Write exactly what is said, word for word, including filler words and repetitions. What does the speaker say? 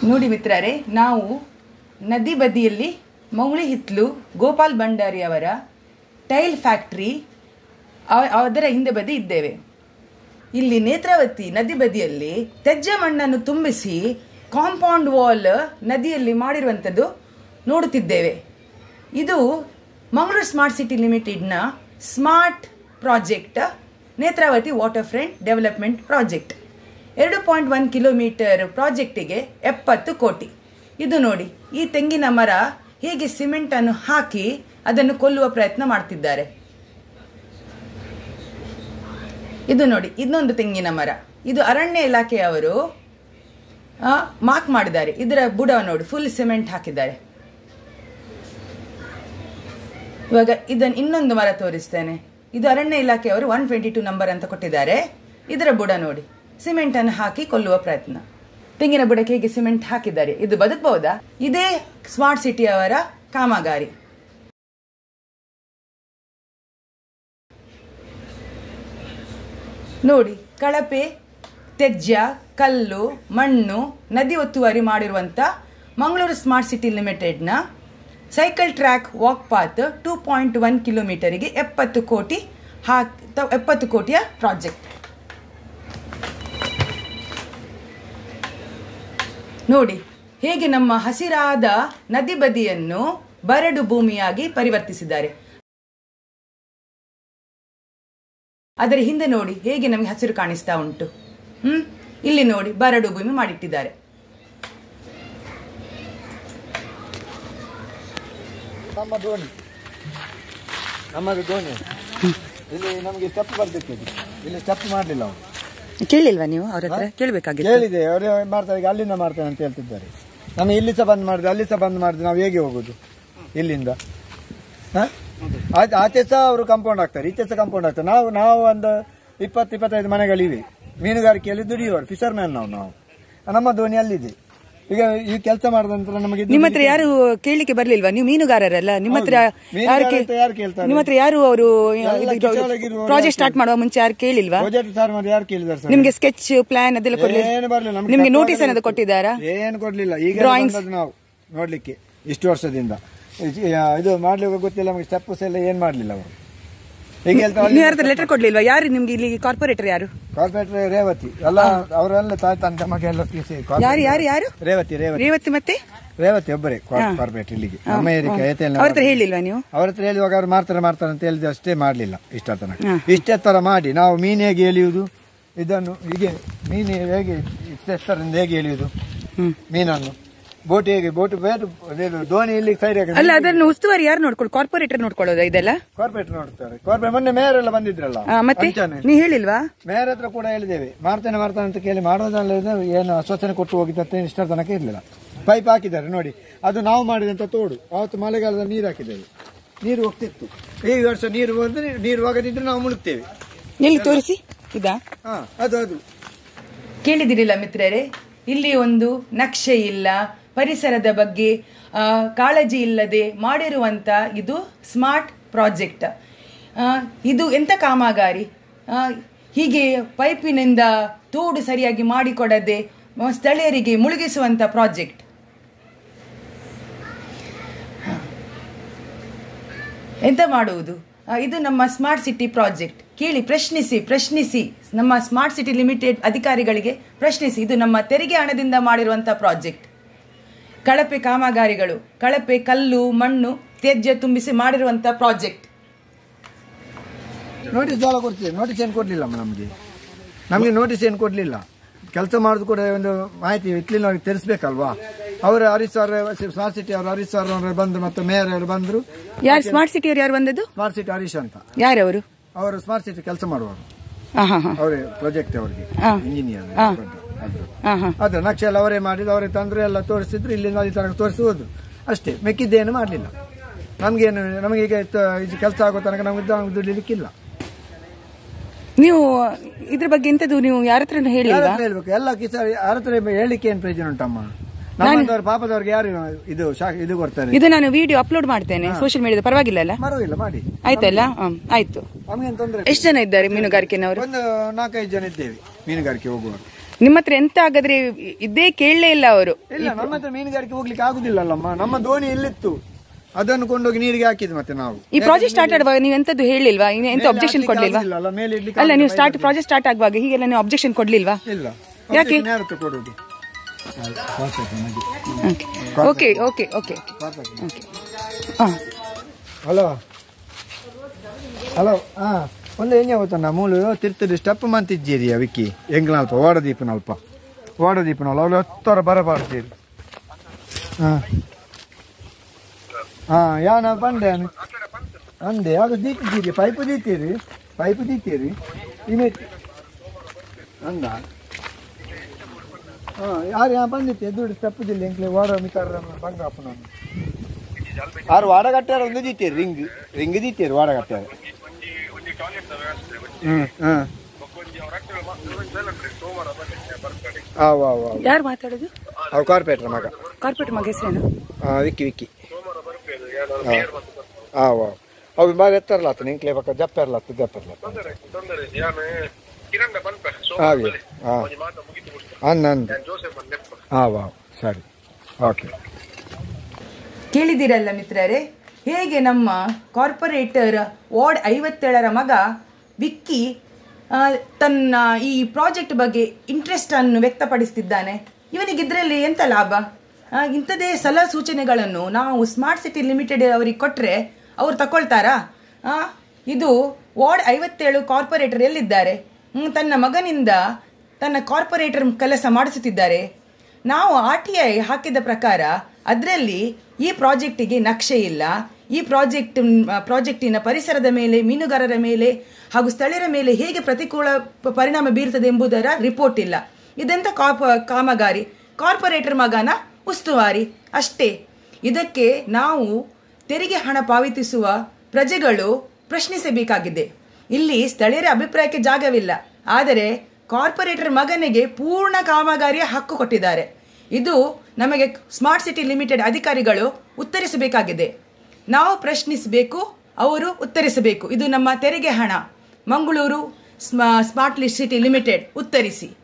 ನೋಡಿ ಮಿತ್ರರೇ, ನಾವು ನದಿ ಬದಿಯಲ್ಲಿ ಮೌಳಿ ಹಿತ್ಲು ಗೋಪಾಲ್ ಭಂಡಾರಿ ಅವರ ಟೈಲ್ ಫ್ಯಾಕ್ಟ್ರಿ ಅದರ ಹಿಂದೆ ಬದಿ ಇದ್ದೇವೆ. ಇಲ್ಲಿ ನೇತ್ರಾವತಿ ನದಿ ಬದಿಯಲ್ಲಿ ತ್ಯಾಜ್ಯ ಮಣ್ಣನ್ನು ತುಂಬಿಸಿ ಕಾಂಪೌಂಡ್ ವಾಲ್ ನದಿಯಲ್ಲಿ ಮಾಡಿರುವಂಥದ್ದು ನೋಡುತ್ತಿದ್ದೇವೆ. ಇದು ಮಂಗಳೂರು ಸ್ಮಾರ್ಟ್ ಸಿಟಿ ಲಿಮಿಟೆಡ್ನ smart project, Netravati water front development project. ಎರಡು ಪಾಯಿಂಟ್ ಒನ್ ಕಿಲೋಮೀಟರ್ ಪ್ರಾಜೆಕ್ಟಿಗೆ ಎಪ್ಪತ್ತು ಕೋಟಿ. ಇದು ನೋಡಿ, ಈ ತೆಂಗಿನ ಮರ ಹೇಗೆ ಸಿಮೆಂಟ್ ಅನ್ನು ಹಾಕಿ ಅದನ್ನು ಕೊಲ್ಲುವ ಪ್ರಯತ್ನ ಮಾಡ್ತಿದ್ದಾರೆ. ಇದು ನೋಡಿ, ಇನ್ನೊಂದು ತೆಂಗಿನ ಮರ. ಇದು ಅರಣ್ಯ ಇಲಾಖೆಯವರು ಮಾರ್ಕ್ ಮಾಡಿದ್ದಾರೆ. ಇದರ ಬುಡ ನೋಡಿ, ಫುಲ್ ಸಿಮೆಂಟ್ ಹಾಕಿದ್ದಾರೆ. ಇವಾಗ ಇದನ್ನು ಇನ್ನೊಂದು ಮರ ತೋರಿಸ್ತೇನೆ. ಇದು ಅರಣ್ಯ ಇಲಾಖೆಯವರು ಒನ್ ಟ್ವೆಂಟಿ ಟೂ ನಂಬರ್ ಅಂತ ಕೊಟ್ಟಿದ್ದಾರೆ. ಇದರ ಬುಡ ನೋಡಿ, ಸಿಮೆಂಟ್ ಅನ್ನು ಹಾಕಿ ಕೊಲ್ಲುವ ಪ್ರಯತ್ನ. ತೆಂಗಿನ ಬುಡಕ್ಕೆ ಹೇಗೆ ಸಿಮೆಂಟ್ ಹಾಕಿದ್ದಾರೆ. ಇದು ಬದುಕಬಹುದಾ? ಇದೇ ಸ್ಮಾರ್ಟ್ ಸಿಟಿ ಅವರ ಕಾಮಗಾರಿ. ನೋಡಿ, ಕಳಪೆ, ತ್ಯಾಜ್ಯ, ಕಲ್ಲು, ಮಣ್ಣು, ನದಿ ಒತ್ತುವರಿ ಮಾಡಿರುವಂತ ಮಂಗಳೂರು ಸ್ಮಾರ್ಟ್ ಸಿಟಿ ಲಿಮಿಟೆಡ್ನ cycle track walk path two point one ಕಿಲೋಮೀಟರಿಗೆ ಎಪ್ಪತ್ತು ಕೋಟಿ ಹಾಕ್ ಎಪ್ಪತ್ತು ಕೋಟಿಯ ಪ್ರಾಜೆಕ್ಟ್. ನೋಡಿ ಹೇಗೆ ನಮ್ಮ ಹಸಿರಾದ ನದಿ ಬದಿಯನ್ನು ಬರಡು ಭೂಮಿಯಾಗಿ ಪರಿವರ್ತಿಸಿದ್ದಾರೆ. ಅದರ ಹಿಂದೆ ನೋಡಿ ಹೇಗೆ ನಮಗೆ ಹಸಿರು ಕಾಣಿಸ್ತಾ ಉಂಟು. ಹ್ಮ್ ಇಲ್ಲಿ ನೋಡಿ, ಬರಡು ಭೂಮಿ ಮಾಡಿಟ್ಟಿದ್ದಾರೆ. ನಮ್ಮ ದೋಣಿ ನಮ್ಮದು ದೋಣಿ ಇಲ್ಲಿ ನಮಗೆ ಸ್ಟೆಪ್ ಬರ್ಬೇಕು. ಇಲ್ಲಿ ಸ್ಟೆಪ್ ಮಾಡಲಿಲ್ಲ ಅವರು. ಕೇಳಿಲ್ವಾ ನೀವು ಅವ್ರ ಹತ್ರ? ಕೇಳಬೇಕಾಗಿತ್ತು. ಕೇಳಿದೆ, ಅವರೇ ಮಾಡ್ತಾರೆ, ಅಲ್ಲಿಂದ ಮಾಡ್ತೇನೆ ಅಂತ ಹೇಳ್ತಿದ್ದಾರೆ. ನಮಗೆ ಇಲ್ಲಿ ಸಹ ಬಂದ್ ಮಾಡಿದ್ರೆ ಅಲ್ಲಿ ಸಹ ಬಂದ್ ಮಾಡಿದ್ರೆ ನಾವು ಹೇಗೆ ಹೋಗೋದು ಇಲ್ಲಿಂದ? ಆಚೆ ಸಹ ಅವರು ಕಾಂಪೌಂಡ್ ಹಾಕ್ತಾರೆ, ಈಚೆ ಸಹ ಕಾಂಪೌಂಡ್ ಹಾಕ್ತಾರೆ. ನಾವು ನಾವು ಒಂದು ಇಪ್ಪತ್ತು ಇಪ್ಪತ್ತೈದು ಮನೆಗಳಿವೆ. ಮೀನುಗಾರಿಕೆಯಲ್ಲಿ ದುಡಿಯುವರು, ಫಿಶರ್ ಮ್ಯಾನ್ ನಾವು ನಾವು ನಮ್ಮ ದೋಣಿ ಅಲ್ಲಿದೆ. ಈಗ ಈ ಕೆಲಸ ಮಾಡಿದ ನಂತರ ನಮಗೆ ನಿಮ್ಮ ಹತ್ರ ಯಾರು ಕೇಳಲಿಕ್ಕೆ ಬರ್ಲಿಲ್ವಾ? ನೀವು ಮೀನುಗಾರರಲ್ಲ, ನಿಮ್ಮ ಹತ್ರ ಯಾರು ಕೇಳ್ತಾರೆ? ನಿಮ್ಮ ಹತ್ರ ಯಾರು ಅವರು ಪ್ರಾಜೆಕ್ಟ್ ಸ್ಟಾರ್ಟ್ ಮಾಡುವ ಮುಂಚೆ ಯಾರು ಕೇಳಿಲ್ವಾ? ಪ್ರಾಜೆಕ್ಟ್ ಸ್ಟಾರ್ಟ್ ಮಾಡಿ ಯಾರು ಕೇಳಿದಾರೆ ಸರ್? ನಿಮ್ಗೆ ಸ್ಕೆಚ್ ಪ್ಲಾನ್ ಅದೆಲ್ಲ ಕೊಡ್ಲಿಲ್ಲ? ನಿಮ್ಗೆ ನೋಟಿಸ್ ಏನಾದ್ರು ಕೊಟ್ಟಿದ್ದಾರಾ? ಏನು ಕೊಡ್ಲಿಲ್ಲ. ಈಗ ಡ್ರಾಯಿಂಗ್ಸ್ ನಾವು ನೋಡ್ಲಿಕ್ಕೆ ಇಷ್ಟು ವರ್ಷದಿಂದ ಇದು ಮಾಡ್ಲಿಕ್ಕೆ ಗೊತ್ತಿಲ್ಲ ನಮಗೆ. ಸ್ಟೆಪ್ಸ್ ಎಲ್ಲ ಏನ್ ಮಾಡ್ಲಿಲ್ಲ ಅವರು. ಯಾರು ಲೆಟರ್ ಕೊಡ್ಲಿಲ್ವಾ? ಯಾರು ನಿಮ್ಗೆ ಇಲ್ಲಿ ಕಾರ್ಪೊರೇಟರ್ ಯಾರು? ಕಾರ್ಪೊರೇಟರ್ ರೇವತಿ ಎಲ್ಲ ಅವರೆಲ್ಲ ತಾಯಿ ತಂದೆ ಮಗ ಎಲ್ಲ ಯಾರು ಯಾರು ಯಾರು ರೇವತಿ ರೇವತಿ ರೇವತಿ ಮತ್ತೆ ರೇವತಿ ಒಬ್ಬರೇ ಕಾರ್ಪೊರೇಟರ್ ಇಲ್ಲಿಗೆ. ಅಮೆರಿಕ ಅವ್ರ ಹತ್ರ ಹೇಳಿಲ್ವಾ ನೀವು? ಅವ್ರ ಹತ್ರ ಹೇಳಿವಾಗ ಅವ್ರು ಮಾಡ್ತಾರೆ ಮಾಡ್ತಾರೆ ಅಂತ ಹೇಳಿದ್ರೆ ಅಷ್ಟೇ ಮಾಡ್ಲಿಲ್ಲ. ಇಷ್ಟ ತನಕ ಇಷ್ಟೇ ತರ ಮಾಡಿ ನಾವು ಮೀನು ಹೇಗೆ ಎಳೆಯುವುದು, ಇದನ್ನು ಹೀಗೆ ಮೀನು ಹೇಗೆ ಇಷ್ಟೆಷ್ಟರಿಂದ ಹೇಗೆ ಎಳೆಯುವುದು ಮೀನನ್ನು, ಬೋಟ್ ಹೇಗೆ ಬೋಟ್ ದೋಣಿ ಇಲ್ಲಿ ಸೈಡ್ ಅಲ್ಲ, ಅದನ್ನು ಉಸ್ತುವಾರಿ ಯಾರು ನೋಡ್ಕೊಳ್ಳಿ? ಕಾರ್ಪೊರೇಟರ್ ನೋಡ್ಕೊಳ್ಳೋದು ಇದೆಲ್ಲ? ಕಾರ್ಪೊರೇಟರ್ ನೋಡ್ತಾರೆ. ಕಾರ್ಪೊರೇಟ್ ಮೊನ್ನೆ ಮೇಯರ್ ಎಲ್ಲ ಬಂದಿದ್ರಲ್ಲ, ಮತ್ತೆ ನೀ ಹೇಳಿಲ್ವಾ? ಮೇಯರ್ ಹತ್ರ ಕೂಡ ಹೇಳಿದ್ದೇವೆ, ಮಾಡ್ತೇನೆ ಮಾಡ್ತಾನೆ ಅಂತ ಕೇಳಿ ಮಾಡೋದಲ್ಲ. ಏನು ಆಶ್ವಾಸನೆ ಕೊಟ್ಟು ಹೋಗಿದ್ದಂತೆ ಇಷ್ಟರ ತನಕ ಇರ್ಲಿಲ್ಲ. ಪೈಪ್ ಹಾಕಿದ್ದಾರೆ ನೋಡಿ, ಅದು ನಾವು ಮಾಡಿದಂತ ತೋಡು. ಅವತ್ತು ಮಳೆಗಾಲದಲ್ಲಿ ನೀರು ಹಾಕಿದ್ದೇವೆ, ನೀರು ಹೋಗ್ತಿತ್ತು. ಈ ವರ್ಷ ನೀರು ಬಂದ್ರೆ ನೀರು ಹೋಗದಿದ್ರೆ ನಾವು ಮುಳುಗ್ತೇವೆ. ಎಲ್ಲಿ ತೋರಿಸಿ? ಇದಾ? ಹಾ, ಅದು ಅದು ಕೇಳಿದಿರಿಲ್ಲ ಮಿತ್ರರೇ, ಇಲ್ಲಿ ಒಂದು ನಕ್ಷೆ ಇಲ್ಲ, ಪರಿಸರದ ಬಗ್ಗೆ ಕಾಳಜಿ ಇಲ್ಲದೆ ಮಾಡಿರುವಂತ ಇದು ಸ್ಮಾರ್ಟ್ ಪ್ರಾಜೆಕ್ಟ್. ಇದು ಎಂತ ಕಾಮಗಾರಿ? ಹೀಗೆ ಪೈಪಿನಿಂದ ತೋಡು ಸರಿಯಾಗಿ ಮಾಡಿಕೊಡದೆ ಸ್ಥಳೀಯರಿಗೆ ಮುಳುಗಿಸುವಂತ ಪ್ರಾಜೆಕ್ಟ್. ಎಂತ ಮಾಡುವುದು? ಇದು ನಮ್ಮ ಸ್ಮಾರ್ಟ್ ಸಿಟಿ ಪ್ರಾಜೆಕ್ಟ್. ಕೇಳಿ, ಪ್ರಶ್ನಿಸಿ ಪ್ರಶ್ನಿಸಿ ನಮ್ಮ ಸ್ಮಾರ್ಟ್ ಸಿಟಿ ಲಿಮಿಟೆಡ್ ಅಧಿಕಾರಿಗಳಿಗೆ ಪ್ರಶ್ನಿಸಿ. ಇದು ನಮ್ಮ ತೆರಿಗೆ ಹಣದಿಂದ ಮಾಡಿರುವಂತಹ ಪ್ರಾಜೆಕ್ಟ್. ಕಳಪೆ ಕಾಮಗಾರಿಗಳು, ಕಳಪೆ ಕಲ್ಲು, ಮಣ್ಣು, ತ್ಯಾಜ್ಯ ತುಂಬಿಸಿ ಮಾಡಿರುವಂತಹ ಪ್ರಾಜೆಕ್ಟ್. ನೋಟಿಸ್ ಜಾಲ ಕೊಡ್ತೀವಿ, ನೋಟಿಸ್ ಏನು ಕೊಡ್ಲಿಲ್ಲ ನಮಗೆ ನಮಗೆ ನೋಟಿಸ್ ಏನು ಕೊಡ್ಲಿಲ್ಲ. ಕೆಲಸ ಮಾಡೋದು ಕೂಡ ಒಂದು ಮಾಹಿತಿ ಇಟ್ಲಿಲ್ಲ, ಅವ್ರಿಗೆ ತಿಳಿಸ್ಬೇಕಲ್ವಾ? ಅವರು ಹರೀಶ್ ಸರ್, ಸ್ಮಾರ್ಟ್ ಸಿಟಿ ಅವರು ಹರೀಶ್ ಸರ್ ಅವರು ಬಂದ್ರು, ಮತ್ತೆ ಮೇಯರ್ ಅವರು ಬಂದ್ರು. ಯಾರು ಸ್ಮಾರ್ಟ್ ಸಿಟಿ ಅವರು? ಯಾರು ಬಂದದ್ದು? ಸ್ಮಾರ್ಟ್ ಸಿಟಿ ಹರೀಶ್ ಅಂತ. ಯಾರವರು? ಅವರು ಸ್ಮಾರ್ಟ್ ಸಿಟಿ ಕೆಲಸ ಮಾಡುವರು, ಅವರೇ ಪ್ರಾಜೆಕ್ಟ್ ಅವರಿಗೆ ಇಂಜಿನಿಯರ್. ಅದ್ರ ನಕ್ಷೆ ಎಲ್ಲ ಅವರೇ ಮಾಡಿದ್ರು, ಅವರೇ ತಂದ್ರು, ಎಲ್ಲ ತೋರಿಸಿದ್ರು. ಇಲ್ಲಿಂದ ಅಲ್ಲಿ ತನಕ ತೋರಿಸಿ ಹೋದ್ರು ಅಷ್ಟೇ. ಮೆಕ್ಕಿದ್ದೇನು ಮಾಡಲಿಲ್ಲ. ನಮ್ಗೇನು ನಮಗೆ ಈಗ ಕೆಲಸ ಆಗೋ ತನಕ ನಮ್ಗೆ ದುಡಿಲಿಕ್ಕಿಲ್ಲ. ನೀವು ಇದ್ರ ಬಗ್ಗೆ ಎಂತದ್ದು ನೀವು ಯಾರ ಹತ್ರ ಹೇಳ್ಬೇಕು? ಎಲ್ಲ ಕಿಸ ಯಾರ ಹತ್ರ ಹೇಳಿಕೆ ಏನ್ ಪ್ರಯೋಜನ ಉಂಟಮ್ಮ? ನಮ್ಮಂತವ್ರು ಪಾಪದವ್ರಿಗೆ ಯಾರು ಇದು ಇದು ಕೊಡ್ತಾರೆ? ಇದು ನಾನು ವಿಡಿಯೋ ಅಪ್ಲೋಡ್ ಮಾಡ್ತೇನೆ ಸೋಷಿಯಲ್ ಮೀಡಿಯಾದ. ಪರವಾಗಿಲ್ಲ ಅಲ್ಲ? ಪರವಾಗಿಲ್ಲ, ಮಾಡಿ. ಆಯ್ತಲ್ಲ? ಆಯ್ತು. ನಮ್ಗೇನು ತೊಂದರೆ. ಎಷ್ಟು ಜನ ಇದ್ದಾರೆ ಮೀನುಗಾರಿಕೆನವರು? ಒಂದು ನಾಲ್ಕೈದು ಜನ ಇದ್ದೇವೆ ಮೀನುಗಾರಿಕೆ ಹೋಗುವರು. ನಿಮ್ಮ ಹತ್ರ ಎಂತ ಹಾಗಾದ್ರೆ ಇದೇ ಕೇಳಲೇ ಇಲ್ಲ ಅವರು. ಇಲ್ಲ, ನಮ್ಮ ಹತ್ರ ಮೀನುಗಾರಿಕೆ ಹೋಗ್ಲಿಕ್ಕೆ ಆಗುದಿಲ್ಲಲ್ಲಮ್ಮ. ನಮ್ಮ ದೋಣಿ ಎಲ್ಲಿತ್ತು ಅದನ್ನು ಕೊಂಡೋಗಿ ನೀರಿಗೆ ಹಾಕಿದ್. ಮತ್ತೆ ನಾವು ಈ ಪ್ರಾಜೆಕ್ಟ್ ಸ್ಟಾರ್ಟ್ ಆಗುವಾಗ ನೀವು ಎಂತದ್ದು ಹೇಳಿಲ್ವಾ? ಎಂತ ಅಬ್ಜೆಕ್ಷನ್ ಕೊಡ್ಲಿಲ್ವಾ? ಅಲ್ಲ, ನೀವು ಸ್ಟಾರ್ಟ್ ಪ್ರಾಜೆಕ್ಟ್ ಸ್ಟಾರ್ಟ್ ಆಗುವಾಗ ಹೀಗೆಲ್ಲ ನೀವು ಅಬ್ಜೆಕ್ಷನ್ ಕೊಡ್ಲಿಲ್ವಾ? ಇಲ್ಲ. ಯಾಕೆ? ಕೊಡುದು. Okay okay okay hello hello ಹಾ ಒಂದು ಹೆಂಗೆ ಗೊತ್ತಣ್ಣ ಮೂಲು ತಿರ್ತಿರಿ ಸ್ಟೆಪ್ ಮಂತಿದ್ದೀರಿ ವಿಕ್ಕಿ ಹೆಂಗ್ನಲ್ಪ ಓಡದೀಪನಲ್ಪ ಓಡದೀಪನಲ್ಲ ಅವಳು ಹತ್ತರ ಬರಬಾರ್ತೀರಿ. ಹಾಂ ಹಾಂ ಯಾನ ಬಂದೆ ಅಂದೆ ಅದು ದೀತಿದ್ದೀರಿ ಪೈಪು ದೀತೀರಿ ಪೈಪು ದೀತೀರಿ ಇಮೇ ಅಂದ ಹಾಂ ಯಾರು ಯಾ ಬಂದಿತ್ತು ಎದುರು ಸ್ಟೆಪ್ ಜಿಲ್ಲೆ ಎಂಕ್ಲೆ ಓಡ ಮಿಕಾರ ಬಂಗಪ್ಪ ನಾನು ಆರು ವಾಡಗಟ್ಟಾರ ಒಂದು ದೀತೀರಿ ರಿಂಗ್ ರಿಂಗ್ ದೀತೀರಿ ವಾಡಗಟ್ಟಾರ. ಹ್ಮ್ ಹಾಂ ಯಾರು ಮಾತಾಡೋದು? ಅವ್ ಕಾರ್ಪೇಟ್ರ ಮಗ. ಕಾರ್ಪೇಟ್ರ ಮಗ ಹೆಸರೇನು? ಹಾಂ ವಿಕ್ಕಿ ವಿಕ್ಕಿ ಹಾಂ ವಾ ಅವು ಬಾಗ ಎತ್ತರ್ಲಾತ ನಿಂಕ್ಲೆ ಪಕ್ಕ ಜಪ್ಪರ್ಲಾತ ಜಪ್ಪರ್ಲಾತ ಹಾಗೆ ಹಾಂ ಅನ್ನ ಅಂದು ಹಾಂ ವಾ ಸರಿ ಓಕೆ. ಕೇಳಿದಿರಲ್ಲ ಮಿತ್ರರೇ, ಹೇಗೆ ನಮ್ಮ ಕಾರ್ಪೊರೇಟರ್ ವಾರ್ಡ್ ಐವತ್ತೇಳರ ಮಗ ವಿಕ್ಕಿ ತನ್ನ ಈ ಪ್ರಾಜೆಕ್ಟ್ ಬಗ್ಗೆ ಇಂಟ್ರೆಸ್ಟ್ ಅನ್ನು ವ್ಯಕ್ತಪಡಿಸ್ತಿದ್ದಾನೆ. ಇವನಿಗೆ ಇದರಲ್ಲಿ ಎಂತ ಲಾಭ? ಇಂಥದೇ ಸಲಹೆ ಸೂಚನೆಗಳನ್ನು ನಾವು ಸ್ಮಾರ್ಟ್ ಸಿಟಿ ಲಿಮಿಟೆಡ್ ಅವರಿಗೆ ಕೊಟ್ಟರೆ ಅವ್ರು ತಗೊಳ್ತಾರಾ? ಇದು ವಾರ್ಡ್ ಐವತ್ತೇಳು ಕಾರ್ಪೊರೇಟರ್ ಎಲ್ಲಿದ್ದಾರೆ? ತನ್ನ ಮಗನಿಂದ ತನ್ನ ಕಾರ್ಪೊರೇಟರ್ ಕೆಲಸ ಮಾಡಿಸುತ್ತಿದ್ದಾರೆ. ನಾವು ಆರ್ ಟಿ ಐ ಹಾಕಿದ ಪ್ರಕಾರ ಅದರಲ್ಲಿ ಈ ಪ್ರಾಜೆಕ್ಟಿಗೆ ನಕ್ಷೆ ಇಲ್ಲ. ಈ ಪ್ರಾಜೆಕ್ಟ್ ಪ್ರಾಜೆಕ್ಟಿನ ಪರಿಸರದ ಮೇಲೆ, ಮೀನುಗಾರರ ಮೇಲೆ ಹಾಗೂ ಸ್ಥಳೀಯರ ಮೇಲೆ ಹೇಗೆ ಪ್ರತಿಕೂಲ ಪರಿಣಾಮ ಬೀರುತ್ತದೆ ಎಂಬುದರ ರಿಪೋರ್ಟ್ ಇಲ್ಲ. ಇದೆಂತ ಕಾಪ ಕಾಮಗಾರಿ? ಕಾರ್ಪೊರೇಟರ್ ಮಗನ ಉಸ್ತುವಾರಿ ಅಷ್ಟೇ. ಇದಕ್ಕೆ ನಾವು ತೆರಿಗೆ ಹಣ ಪಾವತಿಸುವ ಪ್ರಜೆಗಳು ಪ್ರಶ್ನಿಸಬೇಕಾಗಿದೆ. ಇಲ್ಲಿ ಸ್ಥಳೀಯರ ಅಭಿಪ್ರಾಯಕ್ಕೆ ಜಾಗವಿಲ್ಲ, ಆದರೆ ಕಾರ್ಪೊರೇಟರ್ ಮಗನಿಗೆ ಪೂರ್ಣ ಕಾಮಗಾರಿಯ ಹಕ್ಕು ಕೊಟ್ಟಿದ್ದಾರೆ. ಇದು ನಮಗೆ ಸ್ಮಾರ್ಟ್ ಸಿಟಿ ಲಿಮಿಟೆಡ್ ಅಧಿಕಾರಿಗಳು ಉತ್ತರಿಸಬೇಕಾಗಿದೆ. ನಾವು ಪ್ರಶ್ನಿಸಬೇಕು, ಅವರು ಉತ್ತರಿಸಬೇಕು. ಇದು ನಮ್ಮ ತೆರಿಗೆ ಹಣ. ಮಂಗಳೂರು ಸ್ಮಾರ್ಟ್ ಸಿಟಿ ಲಿಮಿಟೆಡ್ ಉತ್ತರಿಸಿ.